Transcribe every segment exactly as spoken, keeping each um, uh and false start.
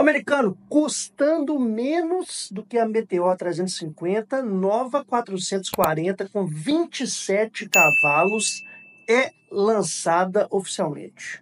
Americano, custando menos do que a Meteor trezentos e cinquenta, nova quatrocentos e quarenta com vinte e sete cavalos é lançada oficialmente.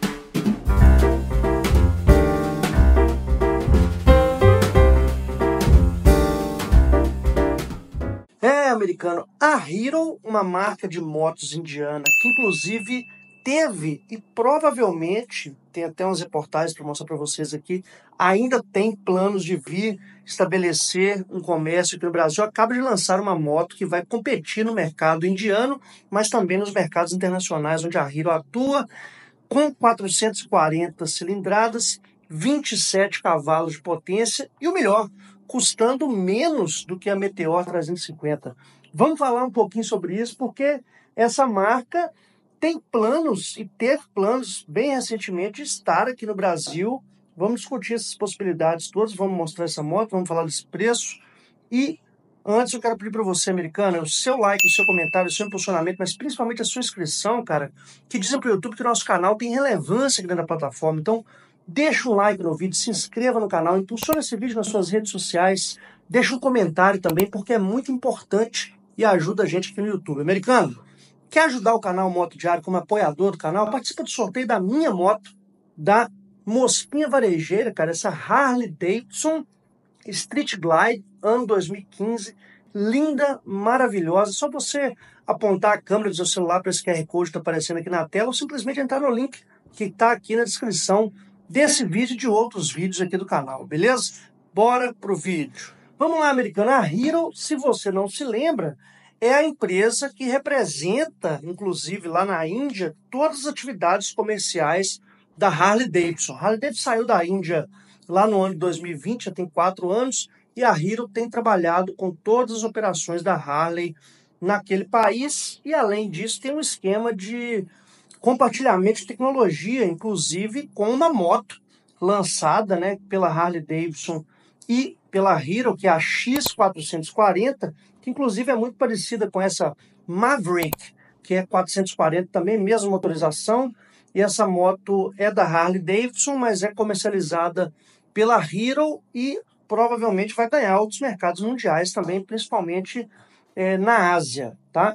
É, americano, a Hero, uma marca de motos indiana, que inclusive teve e provavelmente, tem até umas reportagens para mostrar para vocês aqui, ainda tem planos de vir estabelecer um comércio aqui no Brasil, acaba de lançar uma moto que vai competir no mercado indiano, mas também nos mercados internacionais, onde a Hero atua, com quatrocentos e quarenta cilindradas, vinte e sete cavalos de potência e o melhor, custando menos do que a Meteor trezentos e cinquenta. Vamos falar um pouquinho sobre isso, porque essa marca tem planos e teve planos bem recentemente de estar aqui no Brasil. Vamos discutir essas possibilidades todas, vamos mostrar essa moto, vamos falar desse preço. E antes eu quero pedir para você, americano, o seu like, o seu comentário, o seu impulsionamento, mas principalmente a sua inscrição, cara, que dizem para o YouTube que o nosso canal tem relevância aqui dentro da plataforma. Então, deixa um like no vídeo, se inscreva no canal, impulsiona esse vídeo nas suas redes sociais, deixa um comentário também, porque é muito importante e ajuda a gente aqui no YouTube. Americano, quer ajudar o canal Moto Diário como apoiador do canal? Participa do sorteio da minha moto, da Mosquinha Varejeira, cara, essa Harley Davidson Street Glide, ano dois mil e quinze, linda, maravilhosa. Só você apontar a câmera do seu celular para esse Q R Code que está aparecendo aqui na tela ou simplesmente entrar no link que está aqui na descrição desse vídeo e de outros vídeos aqui do canal, beleza? Bora pro vídeo. Vamos lá, americano. A Hero, se você não se lembra, é a empresa que representa, inclusive lá na Índia, todas as atividades comerciais da Harley Davidson. A Harley Davidson saiu da Índia lá no ano de dois mil e vinte, já tem quatro anos, e a Hero tem trabalhado com todas as operações da Harley naquele país, e além disso tem um esquema de compartilhamento de tecnologia, inclusive com uma moto lançada, né, pela Harley Davidson e pela Hero, que é a X quatrocentos e quarenta, que inclusive é muito parecida com essa Maverick, que é quatrocentos e quarenta também, mesma motorização, e essa moto é da Harley Davidson, mas é comercializada pela Hero e provavelmente vai ganhar outros mercados mundiais também, principalmente é, na Ásia, tá?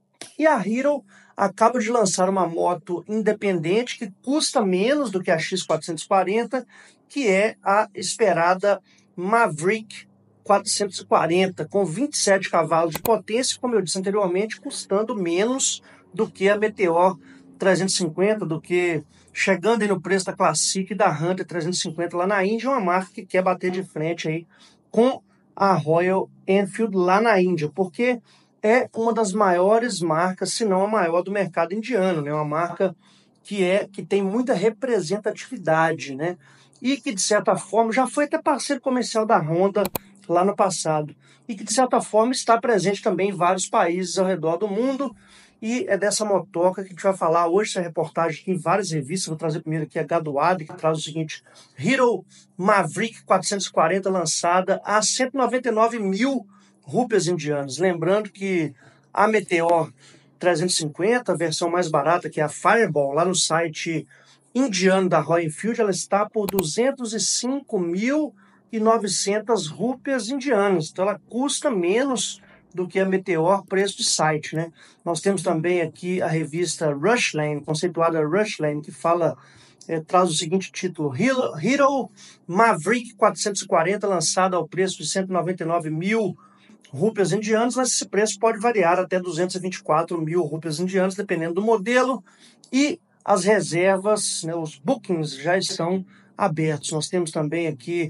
E a Hero acaba de lançar uma moto independente que custa menos do que a X quatrocentos e quarenta, que é a esperada Maverick quatrocentos e quarenta, com vinte e sete cavalos de potência, como eu disse anteriormente, custando menos do que a Meteor trezentos e cinquenta, do que chegando aí no preço da Classic e da Hunter trezentos e cinquenta lá na Índia, uma marca que quer bater de frente aí com a Royal Enfield lá na Índia, porque é uma das maiores marcas, se não a maior do mercado indiano, né? Uma marca que, é, que tem muita representatividade, né? E que, de certa forma, já foi até parceiro comercial da Honda lá no passado, e que, de certa forma, está presente também em vários países ao redor do mundo. E é dessa motoca que a gente vai falar hoje, essa reportagem aqui em várias revistas. Vou trazer primeiro aqui a Gadoade, que traz o seguinte: Hero Maverick quatrocentos e quarenta, lançada a cento e noventa e nove mil rúpias indianas. Lembrando que a Meteor trezentos e cinquenta, a versão mais barata, que é a Fireball, lá no site indiano da Royal Enfield, ela está por duzentos e cinco mil e novecentas rúpias indianas. Então ela custa menos do que a Meteor, preço de site, né? Nós temos também aqui a revista Rushlane, conceituada Rushlane, que fala, é, traz o seguinte título: Hero, Hero Maverick quatrocentos e quarenta, lançada ao preço de cento e noventa e nove mil rúpias indianas, mas esse preço pode variar até duzentos e vinte e quatro mil rúpias indianas, dependendo do modelo, e as reservas, né, os bookings já estão abertos. Nós temos também aqui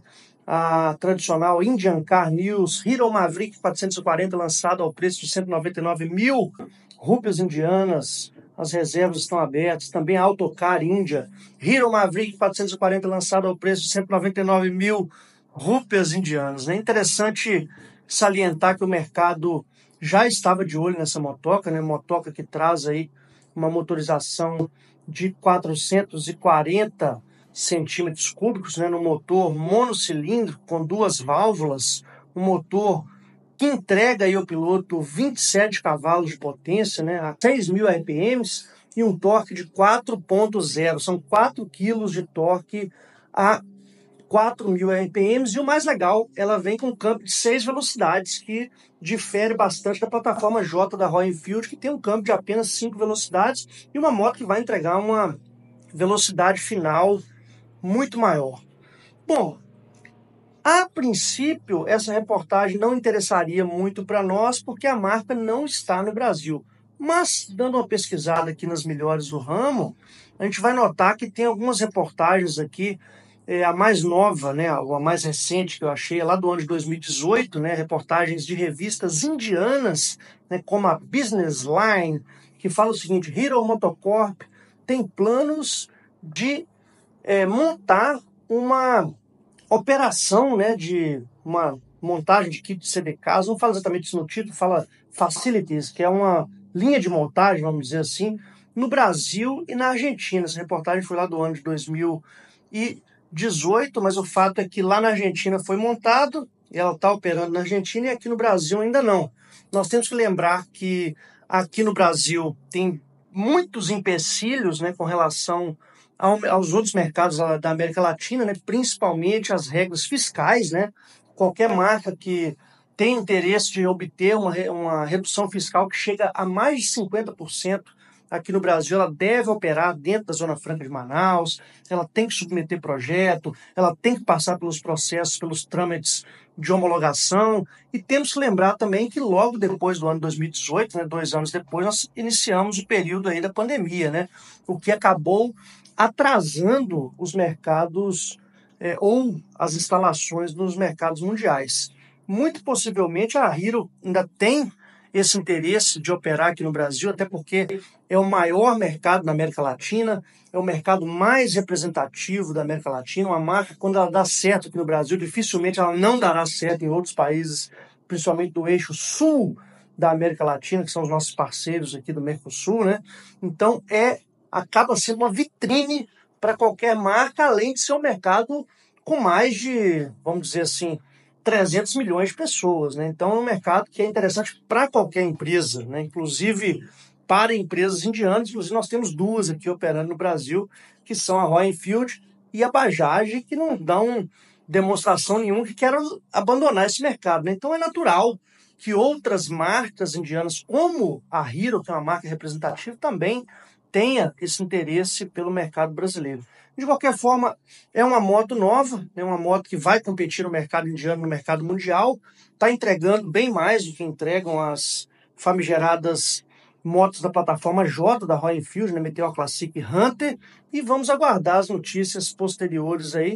a tradicional Indian Car News, Hero Maverick quatrocentos e quarenta, lançado ao preço de cento e noventa e nove mil rúpias indianas. As reservas estão abertas. Também a Autocar Índia, Hero Maverick quatrocentos e quarenta, lançado ao preço de cento e noventa e nove mil rúpias indianas. É interessante salientar que o mercado já estava de olho nessa motoca, né? Motoca que traz aí uma motorização de quatrocentos e quarenta centímetros cúbicos, né, no motor monocilíndrico com duas válvulas, um motor que entrega aí ao piloto vinte e sete cavalos de potência, né, a seis mil R P Ms e um torque de quatro ponto zero. São quatro quilos de torque a quatro mil R P Ms, e o mais legal, ela vem com um câmbio de seis velocidades, que difere bastante da plataforma J da Royal Enfield, que tem um câmbio de apenas cinco velocidades, e uma moto que vai entregar uma velocidade final muito maior. Bom, a princípio, essa reportagem não interessaria muito para nós, porque a marca não está no Brasil. Mas, dando uma pesquisada aqui nas melhores do ramo, a gente vai notar que tem algumas reportagens aqui, é, a mais nova, né, a mais recente que eu achei, é lá do ano de dois mil e dezoito, né, reportagens de revistas indianas, né, como a Business Line, que fala o seguinte: Hero Motocorp tem planos de é, montar uma operação, né, de uma montagem de kit de C D Ks, não fala exatamente isso no título, fala Facilities, que é uma linha de montagem, vamos dizer assim, no Brasil e na Argentina. Essa reportagem foi lá do ano de dois mil e dezoito, mas o fato é que lá na Argentina foi montado, e ela está operando na Argentina, e aqui no Brasil ainda não. Nós temos que lembrar que aqui no Brasil tem muitos empecilhos, né, com relação aos outros mercados da América Latina, né, principalmente as regras fiscais, né? Qualquer marca que tem interesse de obter uma, uma redução fiscal que chega a mais de cinquenta por cento aqui no Brasil, ela deve operar dentro da Zona Franca de Manaus, ela tem que submeter projeto, ela tem que passar pelos processos, pelos trâmites de homologação, e temos que lembrar também que logo depois do ano dois mil e dezoito, né, dois anos depois, nós iniciamos o período aí da pandemia, né, o que acabou atrasando os mercados é, ou as instalações nos mercados mundiais. Muito possivelmente a Hero ainda tem esse interesse de operar aqui no Brasil, até porque é o maior mercado na América Latina, é o mercado mais representativo da América Latina. Uma marca, quando ela dá certo aqui no Brasil, dificilmente ela não dará certo em outros países, principalmente do eixo sul da América Latina, que são os nossos parceiros aqui do Mercosul, né? Então, é acaba sendo uma vitrine para qualquer marca, além de ser um mercado com mais de, vamos dizer assim, trezentos milhões de pessoas, né? Então é um mercado que é interessante para qualquer empresa, né? Inclusive para empresas indianas. Inclusive nós temos duas aqui operando no Brasil, que são a Royal Enfield e a Bajaj, que não dão demonstração nenhuma que queiram abandonar esse mercado, né? Então é natural que outras marcas indianas, como a Hero, que é uma marca representativa, também tenha esse interesse pelo mercado brasileiro. De qualquer forma, é uma moto nova, é uma moto que vai competir no mercado indiano, no mercado mundial, está entregando bem mais do que entregam as famigeradas motos da plataforma J da Royal Enfield, né, Meteor Classic Hunter, e vamos aguardar as notícias posteriores aí.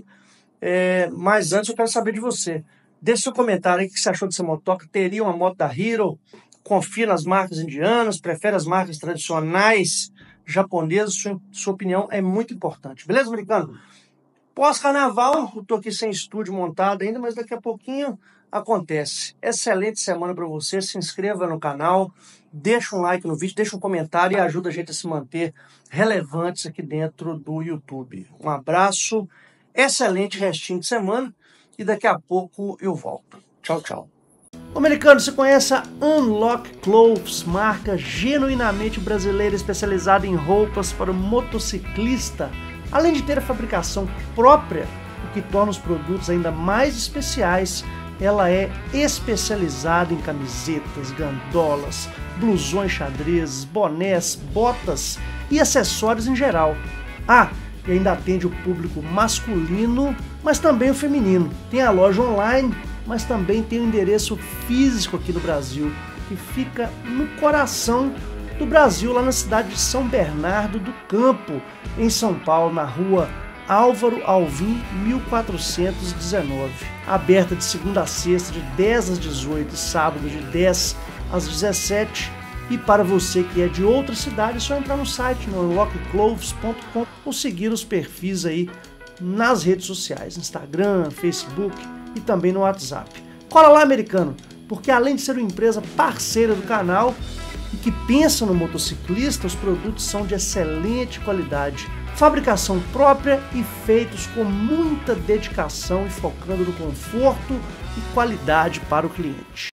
É, mas antes eu quero saber de você. Deixe seu comentário aí, o que você achou dessa motoca. Teria uma moto da Hero? Confia nas marcas indianas? Prefere as marcas tradicionais japonesas? Sua, sua opinião é muito importante. Beleza, americano? Pós-carnaval, eu tô aqui sem estúdio montado ainda, mas daqui a pouquinho acontece. Excelente semana para você. Se inscreva no canal, deixa um like no vídeo, deixa um comentário e ajuda a gente a se manter relevantes aqui dentro do YouTube. Um abraço, excelente restinho de semana e daqui a pouco eu volto. Tchau, tchau. Americano, você conhece a Unlock Clothes, marca genuinamente brasileira especializada em roupas para o motociclista? Além de ter a fabricação própria, o que torna os produtos ainda mais especiais, ela é especializada em camisetas, gandolas, blusões xadrezes, bonés, botas e acessórios em geral. Ah, e ainda atende o público masculino, mas também o feminino. Tem a loja online, mas também tem um endereço físico aqui no Brasil, que fica no coração do Brasil, lá na cidade de São Bernardo do Campo, em São Paulo, na rua Álvaro Alvim, mil quatrocentos e dezenove. Aberta de segunda a sexta, de dez às dezoito, e sábado de dez às dezessete. E para você que é de outra cidade, é só entrar no site, no unlock clothes ponto com, ou seguir os perfis aí nas redes sociais, Instagram, Facebook e também no WhatsApp. Cola lá, americano, porque além de ser uma empresa parceira do canal e que pensa no motociclista, os produtos são de excelente qualidade, fabricação própria e feitos com muita dedicação e focando no conforto e qualidade para o cliente.